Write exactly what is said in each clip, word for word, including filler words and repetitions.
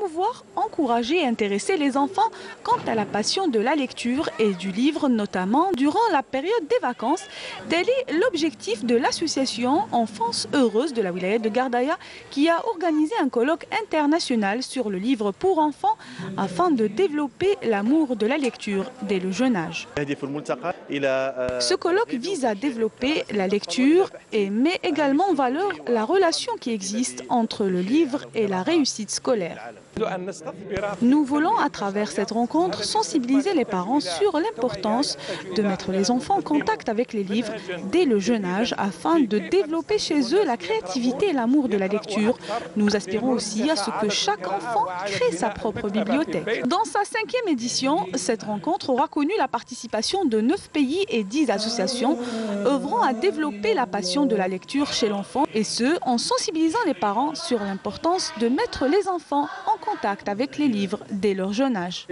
pouvoir encourager et intéresser les enfants quant à la passion de la lecture et du livre, notamment durant la période des vacances. Tel est l'objectif de l'association Enfance Heureuse de la wilaya de Gardaïa qui a organisé un colloque international sur le livre pour enfants afin de développer l'amour de la lecture dès le jeune âge. Ce colloque vise à développer la lecture et met également en valeur la relation qui existe entre le livre et la réussite scolaire. Nous voulons, à travers cette rencontre, sensibiliser les parents sur l'importance de mettre les enfants en contact avec les livres dès le jeune âge afin de développer chez eux la créativité et l'amour de la lecture. Nous aspirons aussi à ce que chaque enfant crée sa propre bibliothèque. Dans sa cinquième édition, cette rencontre aura connu la participation de neuf pays et dix associations œuvrant à développer la passion de la lecture chez l'enfant, et ce, en sensibilisant les parents sur l'importance de mettre les enfants en contact avec les livres dès leur jeune âge.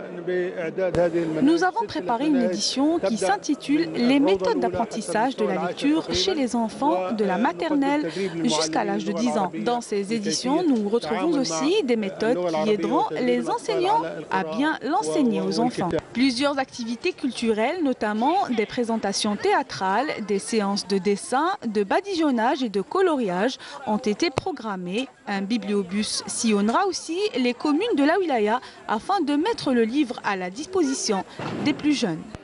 Nous avons préparé une édition qui s'intitule « Les méthodes d'apprentissage de la lecture chez les enfants de la maternelle jusqu'à l'âge de dix ans ». Dans ces éditions, nous retrouvons aussi des méthodes qui aideront les enseignants à bien l'enseigner aux enfants. Plusieurs activités culturelles, notamment des présentations théâtrales, des séances de dessin, de badigeonnage et de coloriage ont été programmées. Un bibliobus sillonnera aussi les communes de la wilaya afin de mettre le livre à la disposition des plus jeunes.